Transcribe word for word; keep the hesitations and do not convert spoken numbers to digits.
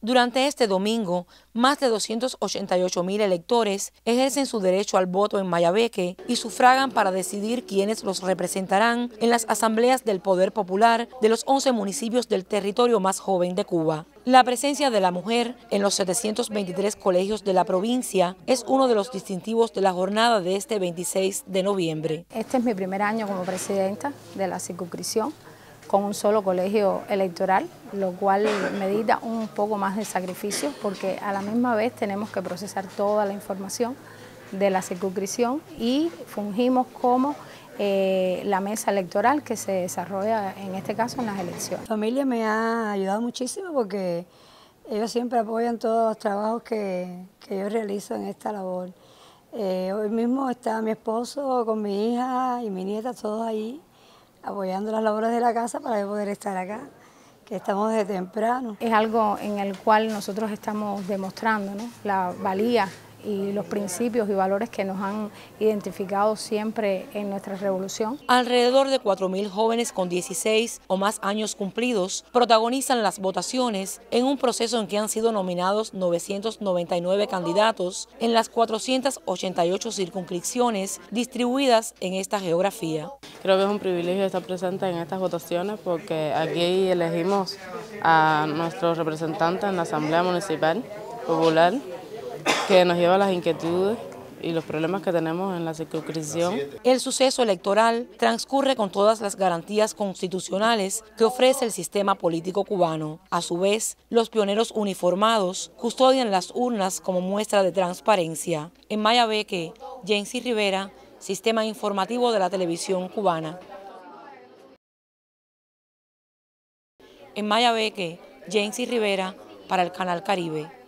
Durante este domingo, más de doscientos ochenta y ocho mil electores ejercen su derecho al voto en Mayabeque y sufragan para decidir quiénes los representarán en las asambleas del Poder Popular de los once municipios del territorio más joven de Cuba. La presencia de la mujer en los setecientos veintitrés colegios de la provincia es uno de los distintivos de la jornada de este veintiséis de noviembre. Este es mi primer año como presidenta de la circunscripción, con un solo colegio electoral, lo cual medita un poco más de sacrificio porque a la misma vez tenemos que procesar toda la información de la circunscripción y fungimos como eh, la mesa electoral que se desarrolla en este caso en las elecciones. Mi familia me ha ayudado muchísimo porque ellos siempre apoyan todos los trabajos que, que yo realizo en esta labor. Eh, hoy mismo está mi esposo con mi hija y mi nieta, todos ahí, apoyando las labores de la casa para poder estar acá, que estamos desde temprano. Es algo en el cual nosotros estamos demostrando, ¿no?, la valía y los principios y valores que nos han identificado siempre en nuestra revolución. Alrededor de cuatro mil jóvenes con dieciséis o más años cumplidos protagonizan las votaciones en un proceso en que han sido nominados novecientos noventa y nueve candidatos en las cuatrocientas ochenta y ocho circunscripciones distribuidas en esta geografía. Creo que es un privilegio estar presente en estas votaciones porque aquí elegimos a nuestros representantes en la Asamblea Municipal Popular, que nos lleva a las inquietudes y los problemas que tenemos en la circunscripción. El suceso electoral transcurre con todas las garantías constitucionales que ofrece el sistema político cubano. A su vez, los pioneros uniformados custodian las urnas como muestra de transparencia. En Mayabeque, Jency Rivera, Sistema Informativo de la Televisión Cubana. En Mayabeque, Jency Rivera, para el Canal Caribe.